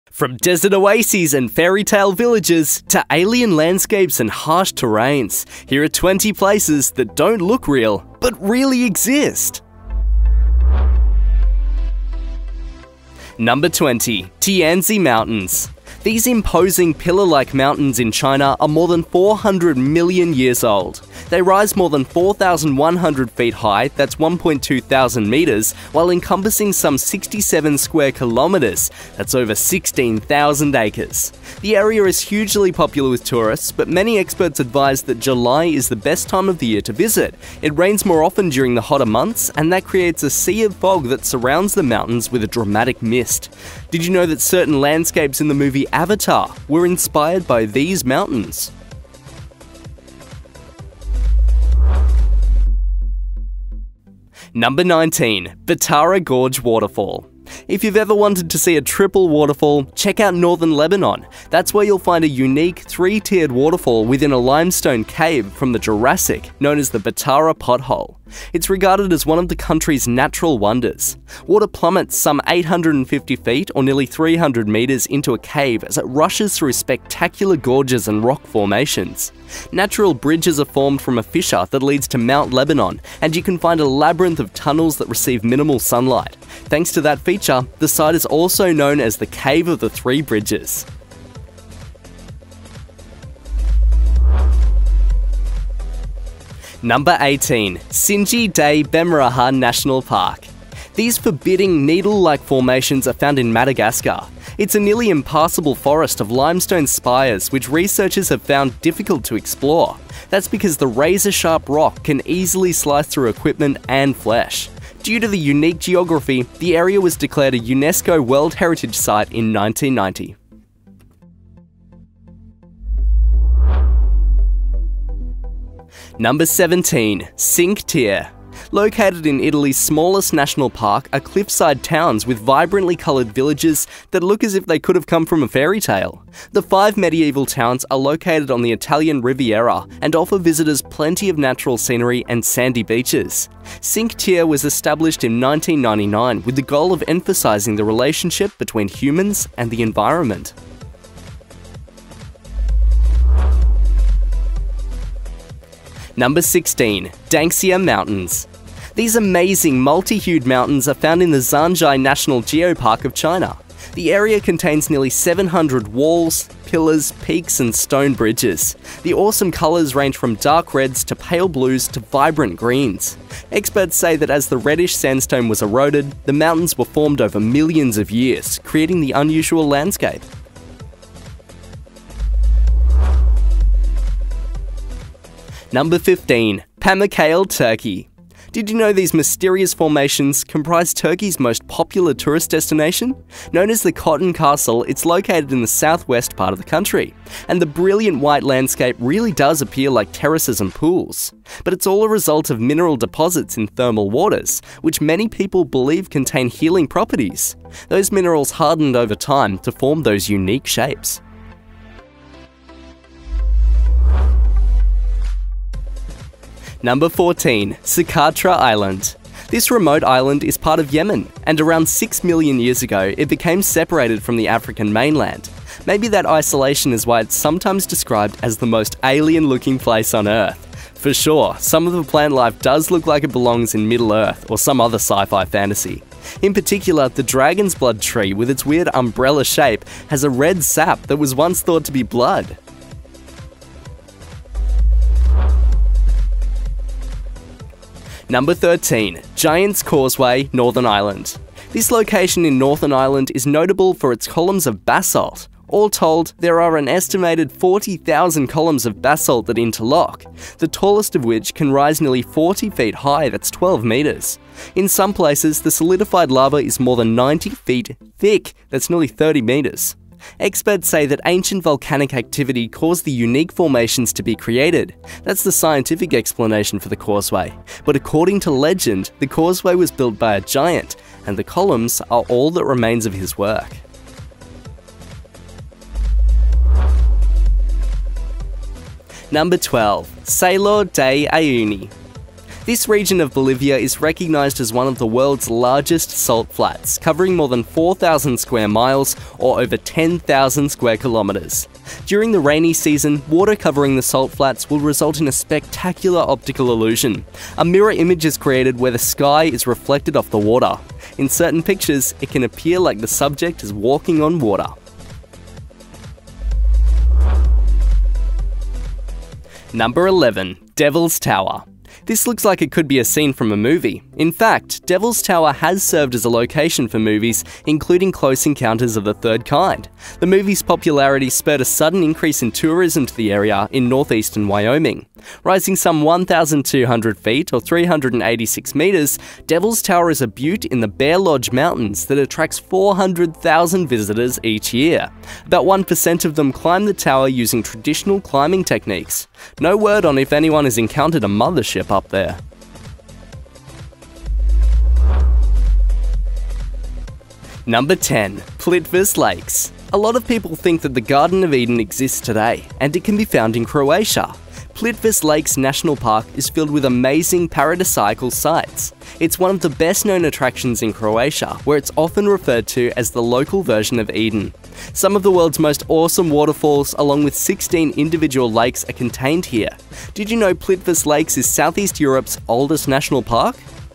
From desert oases and fairy tale villages to alien landscapes and harsh terrains, here are 20 places that don't look real, but really exist. Number 20. Tianzi Mountains. These imposing pillar-like mountains in China are more than 400 million years old. They rise more than 4,100 feet high, that's 1.2 thousand meters, while encompassing some 67 square kilometers, that's over 16,000 acres. The area is hugely popular with tourists, but many experts advise that July is the best time of the year to visit. It rains more often during the hotter months, and that creates a sea of fog that surrounds the mountains with a dramatic mist. Did you know that certain landscapes in the movie Avatar were inspired by these mountains? Number 19. Batara Gorge Waterfall. If you've ever wanted to see a triple waterfall, check out northern Lebanon. That's where you'll find a unique three-tiered waterfall within a limestone cave from the Jurassic, known as the Batara Pothole. It's regarded as one of the country's natural wonders. Water plummets some 850 feet or nearly 300 meters into a cave as it rushes through spectacular gorges and rock formations. Natural bridges are formed from a fissure that leads to Mount Lebanon, and you can find a labyrinth of tunnels that receive minimal sunlight. Thanks to that feature, the site is also known as the Cave of the Three Bridges. Number 18. Sinji de Bemaraha National Park. These forbidding needle-like formations are found in Madagascar. It's a nearly impassable forest of limestone spires which researchers have found difficult to explore. That's because the razor-sharp rock can easily slice through equipment and flesh. Due to the unique geography, the area was declared a UNESCO World Heritage Site in 1990. Number 17. Cinque Terre. Located in Italy's smallest national park are cliffside towns with vibrantly coloured villages that look as if they could have come from a fairy tale. The 5 medieval towns are located on the Italian Riviera and offer visitors plenty of natural scenery and sandy beaches. Cinque Terre was established in 1999 with the goal of emphasising the relationship between humans and the environment. Number 16. Dangxia Mountains. These amazing multi-hued mountains are found in the Zhanjiang National Geopark of China. The area contains nearly 700 walls, pillars, peaks and stone bridges. The awesome colours range from dark reds to pale blues to vibrant greens. Experts say that as the reddish sandstone was eroded, the mountains were formed over millions of years, creating the unusual landscape. Number 15. Pamukkale, Turkey. Did you know these mysterious formations comprise Turkey's most popular tourist destination? Known as the Cotton Castle, it's located in the southwest part of the country. And the brilliant white landscape really does appear like terraces and pools. But it's all a result of mineral deposits in thermal waters, which many people believe contain healing properties. Those minerals hardened over time to form those unique shapes. Number 14. Socotra Island. This remote island is part of Yemen, and around 6 million years ago it became separated from the African mainland. Maybe that isolation is why it's sometimes described as the most alien-looking place on Earth. For sure, some of the plant life does look like it belongs in Middle-earth or some other sci-fi fantasy. In particular, the dragon's blood tree with its weird umbrella shape has a red sap that was once thought to be blood. Number 13. Giant's Causeway, Northern Ireland. This location in Northern Ireland is notable for its columns of basalt. All told, there are an estimated 40,000 columns of basalt that interlock, the tallest of which can rise nearly 40 feet high, that's 12 meters. In some places, the solidified lava is more than 90 feet thick, that's nearly 30 meters. Experts say that ancient volcanic activity caused the unique formations to be created. That's the scientific explanation for the causeway. But according to legend, the causeway was built by a giant, and the columns are all that remains of his work. Number 12. Sailor de Uyuni. This region of Bolivia is recognized as one of the world's largest salt flats, covering more than 4,000 square miles or over 10,000 square kilometers. During the rainy season, water covering the salt flats will result in a spectacular optical illusion. A mirror image is created where the sky is reflected off the water. In certain pictures, it can appear like the subject is walking on water. Number 11. Devil's Tower. This looks like it could be a scene from a movie. In fact, Devil's Tower has served as a location for movies, including Close Encounters of the Third Kind. The movie's popularity spurred a sudden increase in tourism to the area in northeastern Wyoming. Rising some 1,200 feet or 386 meters, Devil's Tower is a butte in the Bear Lodge Mountains that attracts 400,000 visitors each year. About 1% of them climb the tower using traditional climbing techniques. No word on if anyone has encountered a mothership up there. Number 10. Plitvice Lakes. A lot of people think that the Garden of Eden exists today, and it can be found in Croatia. Plitvice Lakes National Park is filled with amazing paradisiacal sites. It's one of the best known attractions in Croatia, where it's often referred to as the local version of Eden. Some of the world's most awesome waterfalls, along with 16 individual lakes, are contained here. Did you know Plitvice Lakes is Southeast Europe's oldest national park?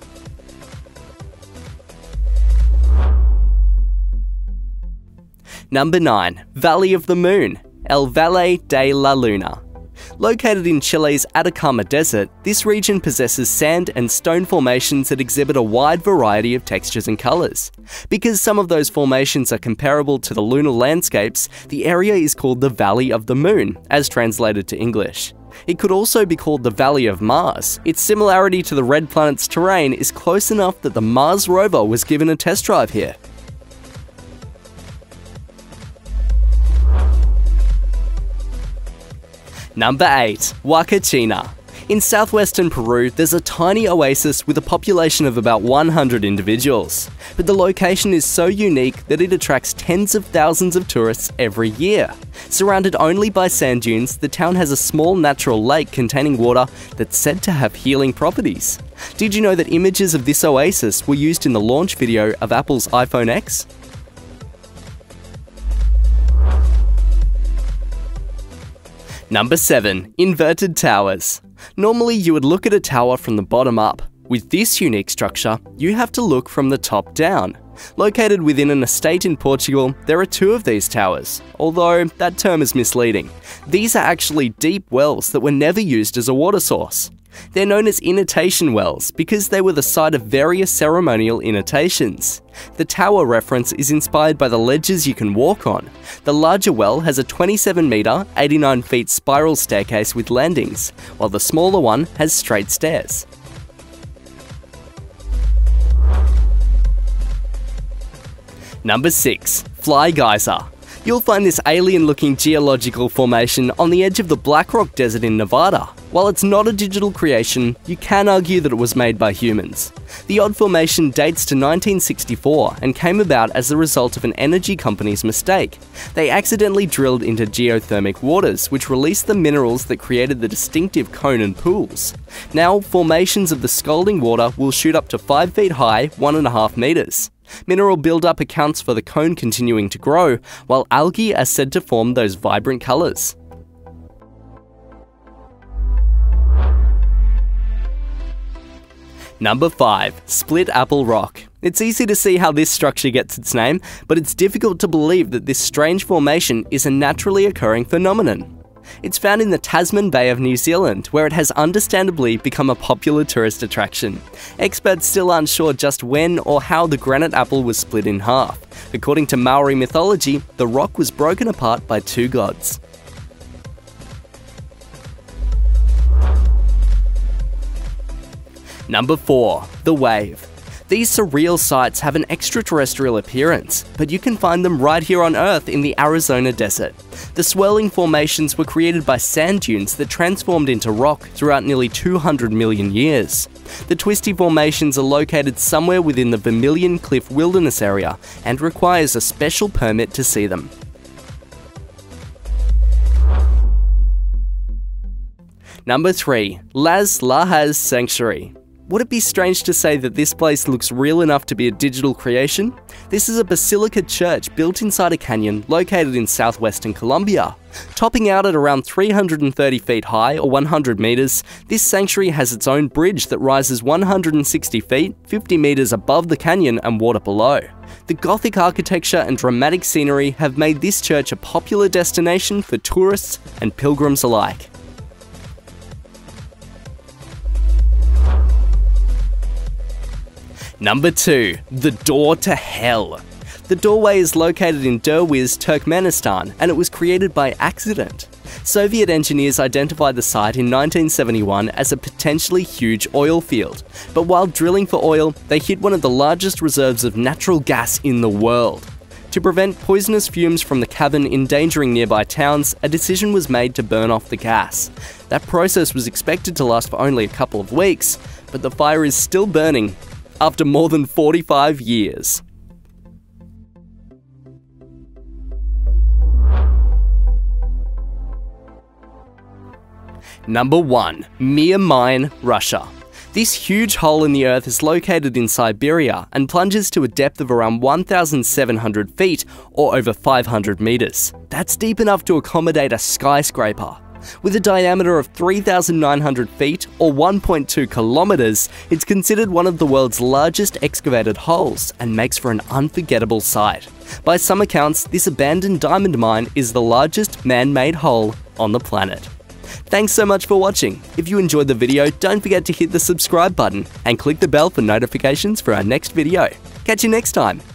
Number 9. Valley of the Moon, El Valle de la Luna. Located in Chile's Atacama desert, this region possesses sand and stone formations that exhibit a wide variety of textures and colours. Because some of those formations are comparable to the lunar landscapes, the area is called the Valley of the Moon, as translated to English. It could also be called the Valley of Mars. Its similarity to the red planet's terrain is close enough that the Mars rover was given a test drive here. Number 8. Huacachina. In southwestern Peru, there's a tiny oasis with a population of about 100 individuals. But the location is so unique that it attracts tens of thousands of tourists every year. Surrounded only by sand dunes, the town has a small natural lake containing water that's said to have healing properties. Did you know that images of this oasis were used in the launch video of Apple's iPhone X? Number 7. Inverted Towers. Normally you would look at a tower from the bottom up. With this unique structure, you have to look from the top down. Located within an estate in Portugal, there are 2 of these towers, although that term is misleading. These are actually deep wells that were never used as a water source. They're known as inundation wells because they were the site of various ceremonial inundations. The tower reference is inspired by the ledges you can walk on. The larger well has a 27-meter, 89 feet spiral staircase with landings, while the smaller one has straight stairs. Number 6. Fly Geyser. You'll find this alien-looking geological formation on the edge of the Black Rock Desert in Nevada. While it's not a digital creation, you can argue that it was made by humans. The odd formation dates to 1964 and came about as a result of an energy company's mistake. They accidentally drilled into geothermic waters, which released the minerals that created the distinctive cone and pools. Now, formations of the scalding water will shoot up to 5 feet high, 1.5 meters. Mineral buildup accounts for the cone continuing to grow, while algae are said to form those vibrant colours. Number 5. Split Apple Rock. It's easy to see how this structure gets its name, but it's difficult to believe that this strange formation is a naturally occurring phenomenon. It's found in the Tasman Bay of New Zealand, where it has understandably become a popular tourist attraction. Experts still aren't sure just when or how the granite apple was split in half. According to Maori mythology, the rock was broken apart by 2 gods. Number 4. The Wave. These surreal sites have an extraterrestrial appearance, but you can find them right here on Earth in the Arizona desert. The swirling formations were created by sand dunes that transformed into rock throughout nearly 200 million years. The twisty formations are located somewhere within the Vermilion Cliff Wilderness area and requires a special permit to see them. Number 3. Las Lajas Sanctuary. Would it be strange to say that this place looks real enough to be a digital creation? This is a basilica church built inside a canyon located in southwestern Colombia. Topping out at around 330 feet high or 100 meters, this sanctuary has its own bridge that rises 160 feet, 50 meters above the canyon and water below. The Gothic architecture and dramatic scenery have made this church a popular destination for tourists and pilgrims alike. Number 2. The Door to Hell. The doorway is located in Derwiz, Turkmenistan, and it was created by accident. Soviet engineers identified the site in 1971 as a potentially huge oil field, but while drilling for oil, they hit one of the largest reserves of natural gas in the world. To prevent poisonous fumes from the cavern endangering nearby towns, a decision was made to burn off the gas. That process was expected to last for only a couple of weeks, but the fire is still burning after more than 45 years. Number 1. Mir Mine, Russia. This huge hole in the earth is located in Siberia and plunges to a depth of around 1,700 feet or over 500 meters. That's deep enough to accommodate a skyscraper. With a diameter of 3,900 feet or 1.2 kilometers, it's considered one of the world's largest excavated holes and makes for an unforgettable sight. By some accounts, this abandoned diamond mine is the largest man-made hole on the planet. Thanks so much for watching. If you enjoyed the video, don't forget to hit the subscribe button and click the bell for notifications for our next video. Catch you next time.